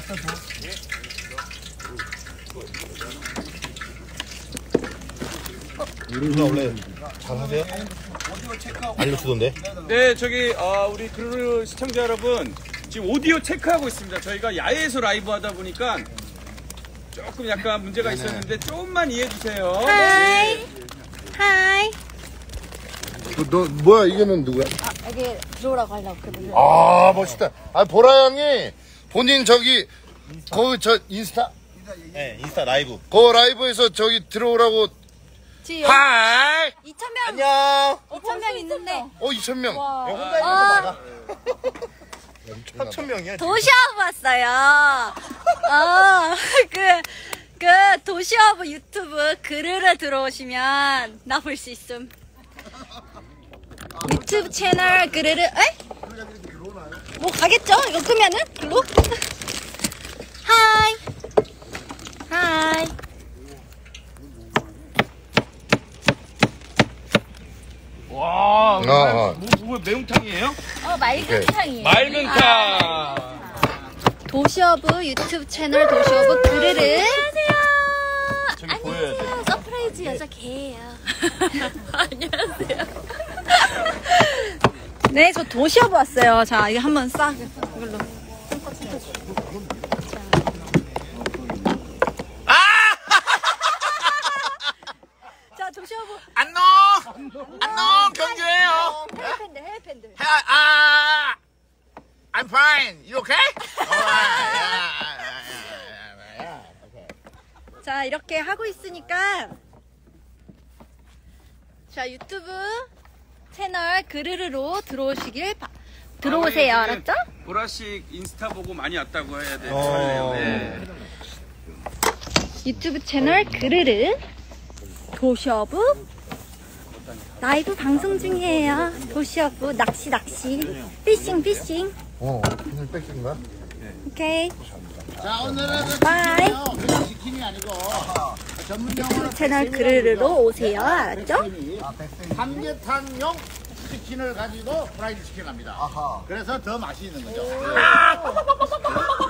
누나 원래 잘 하세요? 알려주던데? 네, 저기 우리 그루루 시청자 여러분, 지금 오디오 체크하고 있습니다. 저희가 야외에서 라이브 하다 보니까 조금 약간 문제가 있었는데 조금만 이해해 주세요. 하이. 하이. 너 뭐야? 이거는 누구야? 여기 들어오라고 하려고 그러는데. 아 멋있다. 아 보라 형이 본인 저기 거기 저 인스타? 네 인스타 라이브. 그 라이브에서 저기 들어오라고. 지금 하이. 2,000명. 안녕. 2,000명 있는데. 2,000명. 혼자 있는 거 막아. 4,000명이야. 도시어브 왔어요. 그 도시어브 유튜브 그르르 들어오시면 나 볼 수 있음. 유튜브 채널 그르르, 에? 뭐 가겠죠? 이거 끄면은? 글로? 하이. 하이. 와, 뭐 매운탕이에요? 맑은 탕이에요. 맑은 탕. 도시어브 유튜브 채널 도시어브 그르르. 안녕하세요. 저기 보여야 돼. 서프라이즈 여자 개예요. 안녕하세요. 네, 저 도시어브 왔어요. 자, 이거 한번 싹 이걸로. 자, 도시어브. 안녕 경주예요. 헬팬들. I'm fine. You okay? 자, 이렇게 하고 있으니까 자, 유튜브 채널 그르르로 들어오세요. 알았죠? 보라씩 인스타 보고 많이 왔다고 해야 돼. 네. 유튜브 채널 그르르 도시어브 라이브 방송 중이에요. 도시어브 낚시 피싱. 오늘 뺏긴 거야? 오케이. 자, 오늘은 바이. 그냥 치킨이 아니고 전문용어로 채널 그르르로 오세요. 알았죠? 삼계탕용 치킨을 가지고 프라이드 치킨 합니다. 그래서 더 맛이 있는 거죠.